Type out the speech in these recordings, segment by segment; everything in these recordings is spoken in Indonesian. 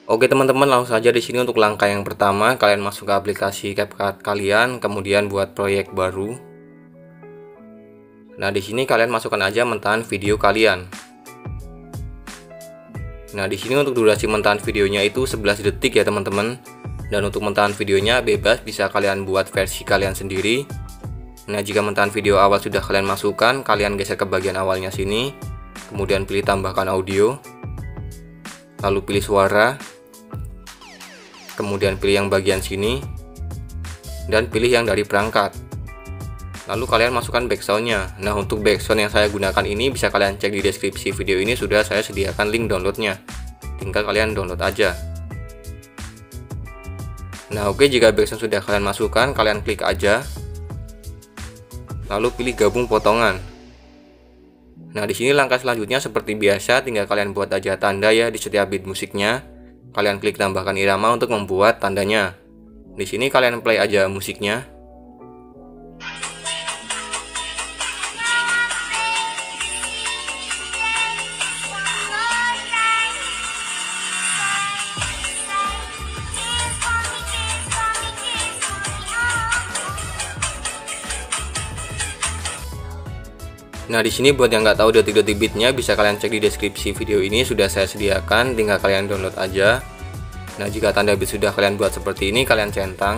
Oke teman-teman, langsung saja di sini untuk langkah yang pertama, kalian masuk ke aplikasi CapCut kalian, kemudian buat proyek baru. Nah, di sini kalian masukkan aja mentahan video kalian. Nah, di sini untuk durasi mentahan videonya itu 11 detik ya teman-teman. Dan untuk mentahan videonya bebas, bisa kalian buat versi kalian sendiri. Nah, jika mentahan video awal sudah kalian masukkan, kalian geser ke bagian awalnya sini, kemudian pilih tambahkan audio, lalu pilih suara, kemudian pilih yang bagian sini, dan pilih yang dari perangkat. Lalu kalian masukkan backsoundnya. Nah, untuk backsound yang saya gunakan ini bisa kalian cek di deskripsi video ini, sudah saya sediakan link downloadnya. Tinggal kalian download aja. Nah, oke, jika backsound sudah kalian masukkan, kalian klik aja. Lalu pilih gabung potongan. Nah, di sini langkah selanjutnya seperti biasa, tinggal kalian buat aja tanda ya di setiap beat musiknya. Kalian klik tambahkan irama untuk membuat tandanya. Di sini kalian play aja musiknya. Nah, di sini buat yang nggak tahu detik-detik beatnya bisa kalian cek di deskripsi video ini, sudah saya sediakan, tinggal kalian download aja. Nah, jika tanda beat sudah kalian buat seperti ini, kalian centang.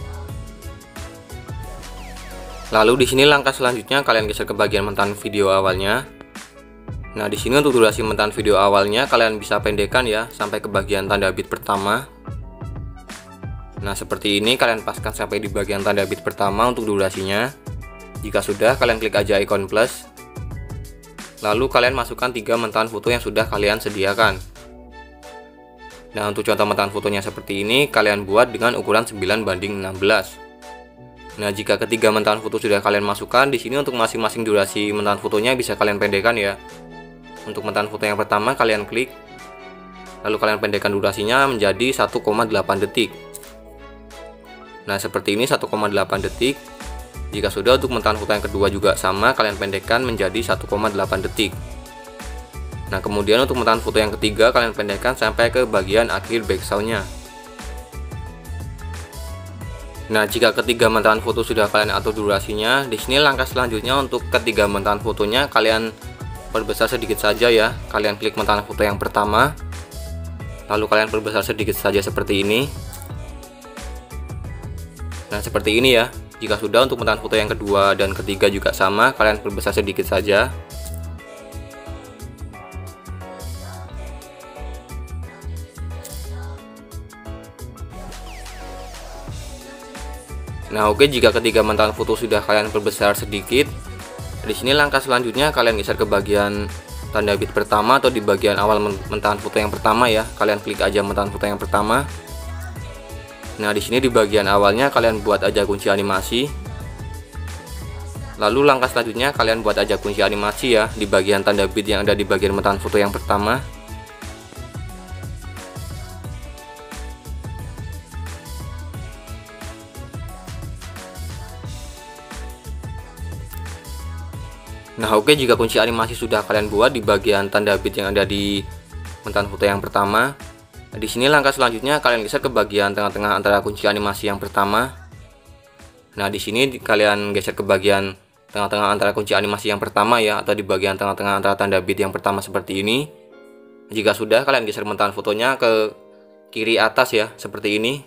Lalu di sini langkah selanjutnya kalian geser ke bagian mentahan video awalnya. Nah, di sini untuk durasi mentahan video awalnya kalian bisa pendekkan ya sampai ke bagian tanda beat pertama. Nah, seperti ini kalian paskan sampai di bagian tanda beat pertama untuk durasinya. Jika sudah, kalian klik aja ikon plus. Lalu kalian masukkan 3 mentahan foto yang sudah kalian sediakan. Nah, untuk contoh mentahan fotonya seperti ini, kalian buat dengan ukuran 9:16. Nah, jika ketiga mentahan foto sudah kalian masukkan, di sini untuk masing-masing durasi mentahan fotonya bisa kalian pendekkan ya. Untuk mentahan foto yang pertama kalian klik, lalu kalian pendekkan durasinya menjadi 1,8 detik. Nah, seperti ini 1,8 detik. Jika sudah, untuk mentahan foto yang kedua juga sama, kalian pendekkan menjadi 1,8 detik. Nah, kemudian untuk mentahan foto yang ketiga kalian pendekkan sampai ke bagian akhir backsoundnya. Nah, jika ketiga mentahan foto sudah kalian atur durasinya, di sini langkah selanjutnya untuk ketiga mentahan fotonya kalian perbesar sedikit saja ya. Kalian klik mentahan foto yang pertama, lalu kalian perbesar sedikit saja seperti ini. Nah, seperti ini ya. Jika sudah, untuk mentahan foto yang kedua dan ketiga juga sama, kalian perbesar sedikit saja. Nah, oke, jika ketiga mentahan foto sudah kalian perbesar sedikit, di sini langkah selanjutnya kalian geser ke bagian tanda beat pertama atau di bagian awal mentahan foto yang pertama ya. Kalian klik aja mentahan foto yang pertama. Nah, di sini di bagian awalnya kalian buat aja kunci animasi. Lalu langkah selanjutnya kalian buat aja kunci animasi ya di bagian tanda beat yang ada di bagian mentahan foto yang pertama. Nah, oke, jika kunci animasi sudah kalian buat di bagian tanda beat yang ada di mentahan foto yang pertama, di sini langkah selanjutnya kalian geser ke bagian tengah-tengah antara kunci animasi yang pertama. Nah, di sini kalian geser ke bagian tengah-tengah antara kunci animasi yang pertama ya, atau di bagian tengah-tengah antara tanda beat yang pertama seperti ini. Jika sudah, kalian geser mentahan fotonya ke kiri atas ya, seperti ini.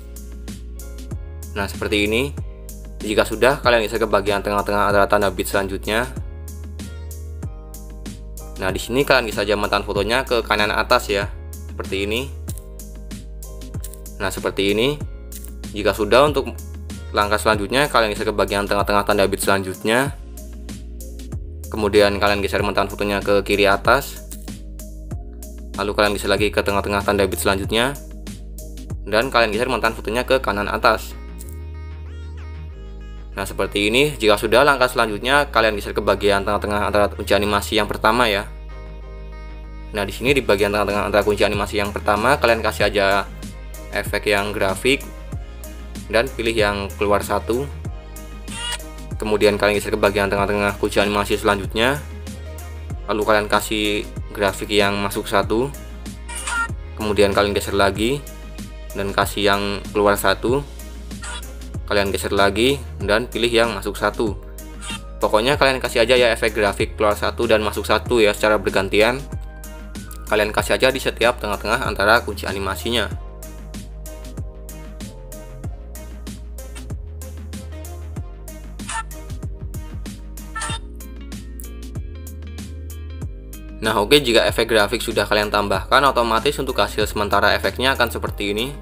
Nah, seperti ini. Jika sudah, kalian geser ke bagian tengah-tengah antara tanda beat selanjutnya. Nah, di sini kalian geser aja mentahan fotonya ke kanan atas ya, seperti ini. Nah, seperti ini. Jika sudah, untuk langkah selanjutnya kalian geser ke bagian tengah-tengah tanda beat selanjutnya. Kemudian kalian geser mentahan fotonya ke kiri atas. Lalu kalian geser lagi ke tengah-tengah tanda beat selanjutnya. Dan kalian geser mentahan fotonya ke kanan atas. Nah, seperti ini. Jika sudah, langkah selanjutnya kalian geser ke bagian tengah-tengah antara kunci animasi yang pertama ya. Nah, di sini di bagian tengah-tengah antara kunci animasi yang pertama kalian kasih aja efek yang grafik dan pilih yang keluar satu. Kemudian kalian geser ke bagian tengah-tengah kunci animasi selanjutnya. Lalu kalian kasih grafik yang masuk satu. kemudian kalian geser lagi dan kasih yang keluar satu, kalian geser lagi dan pilih yang masuk satu. Pokoknya kalian kasih aja ya efek grafik keluar satu dan masuk satu ya secara bergantian. Kalian kasih aja di setiap tengah-tengah antara kunci animasinya. Nah oke, jika efek grafik sudah kalian tambahkan, otomatis untuk hasil sementara efeknya akan seperti ini.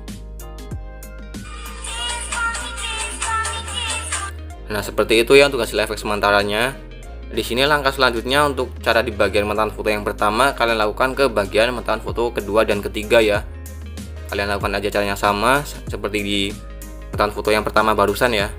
Nah seperti itu ya untuk hasil efek sementaranya. Di sini langkah selanjutnya untuk cara di bagian menahan foto yang pertama, kalian lakukan ke bagian menahan foto kedua dan ketiga ya. Kalian lakukan aja caranya sama seperti di menahan foto yang pertama barusan ya.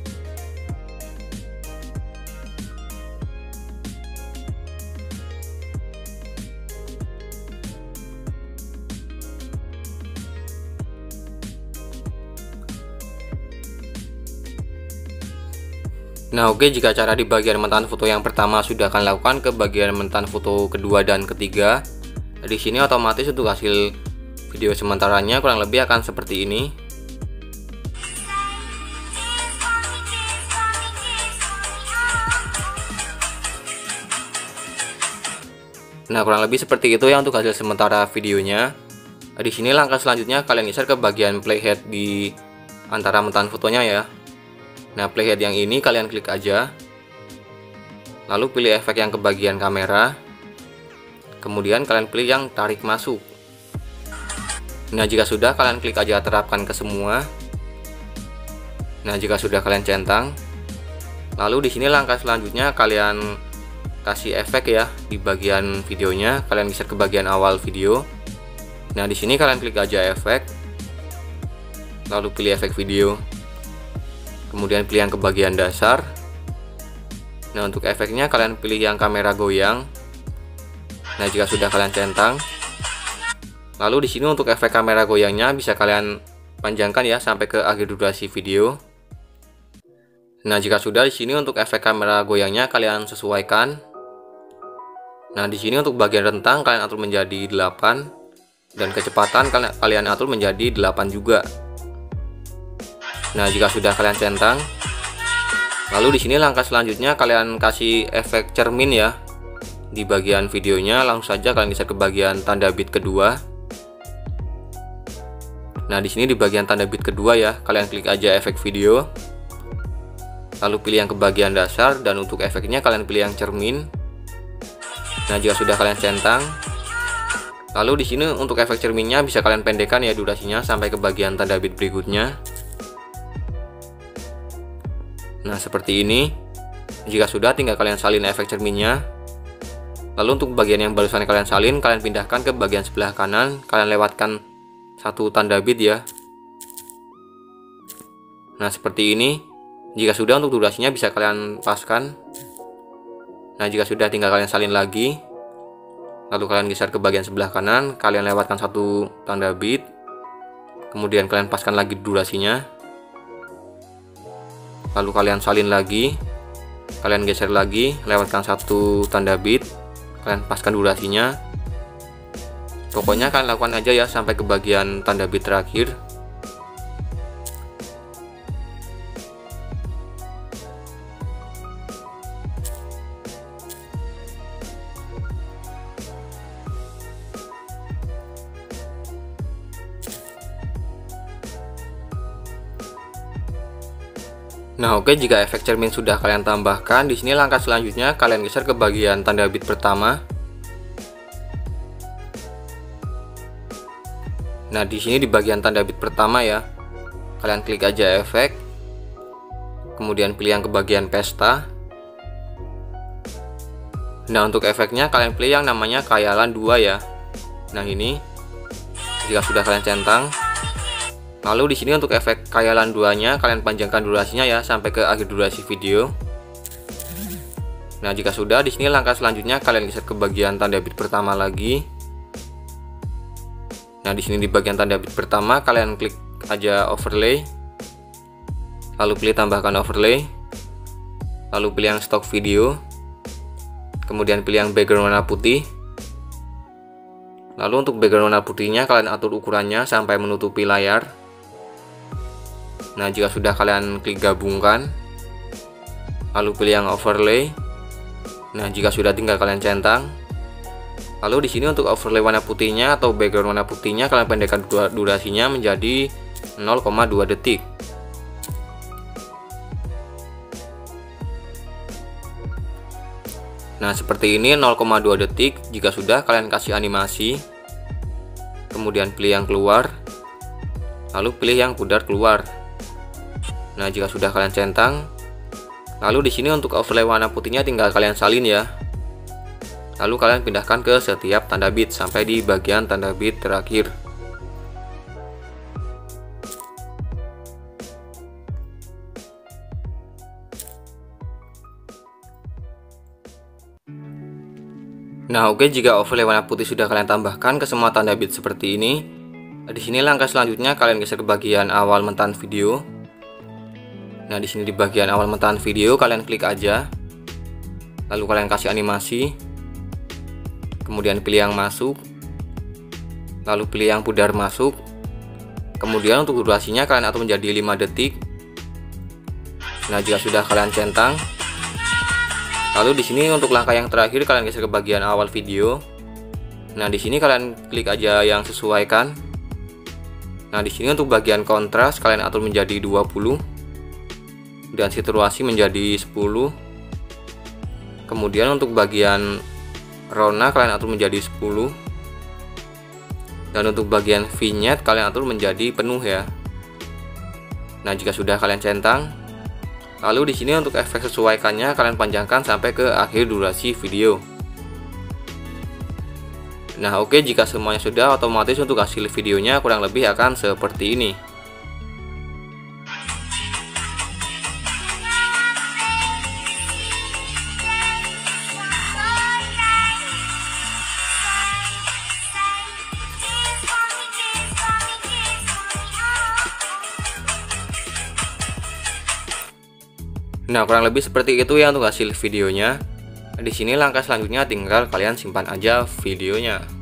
Nah oke, jika cara di bagian menahan foto yang pertama sudah akan lakukan ke bagian menahan foto kedua dan ketiga, di sini otomatis untuk hasil video sementaranya kurang lebih akan seperti ini. Nah kurang lebih seperti itu ya untuk hasil sementara videonya. Di sini langkah selanjutnya kalian geser ke bagian playhead di antara menahan fotonya ya. Nah playhead yang ini kalian klik aja, lalu pilih efek yang ke bagian kamera, kemudian kalian pilih yang tarik masuk. Nah jika sudah, kalian klik aja terapkan ke semua. Nah jika sudah, kalian centang. Lalu di sini langkah selanjutnya kalian kasih efek ya di bagian videonya, kalian geser ke bagian awal video. Nah di sini kalian klik aja efek, lalu pilih efek video. Kemudian pilih yang ke bagian dasar. Nah untuk efeknya kalian pilih yang kamera goyang. Nah jika sudah, kalian centang. Lalu di sini untuk efek kamera goyangnya bisa kalian panjangkan ya sampai ke akhir durasi video. Nah jika sudah, di sini untuk efek kamera goyangnya kalian sesuaikan. Nah di sini untuk bagian rentang kalian atur menjadi 8 dan kecepatan kalian atur menjadi 8 juga. Nah jika sudah, kalian centang. Lalu di sini langkah selanjutnya kalian kasih efek cermin ya di bagian videonya. Langsung saja kalian geser ke bagian tanda bit kedua. Nah di sini di bagian tanda bit kedua ya, kalian klik aja efek video, lalu pilih yang ke bagian dasar dan untuk efeknya kalian pilih yang cermin. Nah jika sudah, kalian centang. Lalu di sini untuk efek cerminnya bisa kalian pendekkan ya durasinya sampai ke bagian tanda bit berikutnya. Nah seperti ini. Jika sudah, tinggal kalian salin efek cerminnya. Lalu untuk bagian yang barusan kalian salin, kalian pindahkan ke bagian sebelah kanan. Kalian lewatkan satu tanda bit ya. Nah seperti ini. Jika sudah, untuk durasinya bisa kalian paskan. Nah jika sudah, tinggal kalian salin lagi. Lalu kalian geser ke bagian sebelah kanan. Kalian lewatkan satu tanda bit. Kemudian kalian paskan lagi durasinya. Lalu kalian salin lagi, kalian geser lagi, lewatkan satu tanda bit, kalian paskan durasinya. Pokoknya kalian lakukan aja ya sampai ke bagian tanda bit terakhir. Nah oke, jika efek cermin sudah kalian tambahkan, di sini langkah selanjutnya kalian geser ke bagian tanda bit pertama. Nah di sini di bagian tanda bit pertama ya, kalian klik aja efek, kemudian pilih yang ke bagian pesta. Nah untuk efeknya kalian pilih yang namanya khayalan 2 ya. Nah ini, jika sudah, kalian centang. Lalu di sini untuk efek khayalan 2-nya kalian panjangkan durasinya ya sampai ke akhir durasi video. Nah jika sudah, di sini langkah selanjutnya kalian geser ke bagian tanda bit pertama lagi. Nah di sini di bagian tanda bit pertama kalian klik aja overlay, lalu pilih tambahkan overlay, lalu pilih yang stock video, kemudian pilih yang background warna putih, Lalu untuk background warna putihnya kalian atur ukurannya sampai menutupi layar. Nah, jika sudah kalian klik gabungkan, lalu pilih yang overlay. Nah, jika sudah tinggal kalian centang. Lalu di sini untuk overlay warna putihnya atau background warna putihnya kalian pendekkan durasinya menjadi 0,2 detik. Nah, seperti ini 0,2 detik. Jika sudah kalian kasih animasi, kemudian pilih yang keluar, lalu pilih yang pudar keluar. Nah, jika sudah kalian centang, lalu di sini untuk overlay warna putihnya tinggal kalian salin ya. Lalu kalian pindahkan ke setiap tanda bit sampai di bagian tanda bit terakhir. Nah, oke, jika overlay warna putih sudah kalian tambahkan ke semua tanda bit seperti ini, di sini langkah selanjutnya kalian geser ke bagian awal mentahan video. Nah, di sini di bagian awal mentahan video kalian klik aja. Lalu kalian kasih animasi. Kemudian pilih yang masuk. Lalu pilih yang pudar masuk. Kemudian untuk durasinya kalian atur menjadi 5 detik. Nah, jika sudah kalian centang, lalu di sini untuk langkah yang terakhir kalian geser ke bagian awal video. Nah, di sini kalian klik aja yang sesuaikan. Nah, di sini untuk bagian kontras kalian atur menjadi 20 dan saturasi menjadi 10. Kemudian untuk bagian rona kalian atur menjadi 10. Dan untuk bagian vignette kalian atur menjadi penuh ya. Nah, jika sudah kalian centang, lalu di sini untuk efek sesuaikannya kalian panjangkan sampai ke akhir durasi video. Nah, oke, jika semuanya sudah, otomatis untuk hasil videonya kurang lebih akan seperti ini. Nah, kurang lebih seperti itu ya untuk hasil videonya. Di sini langkah selanjutnya tinggal kalian simpan aja videonya.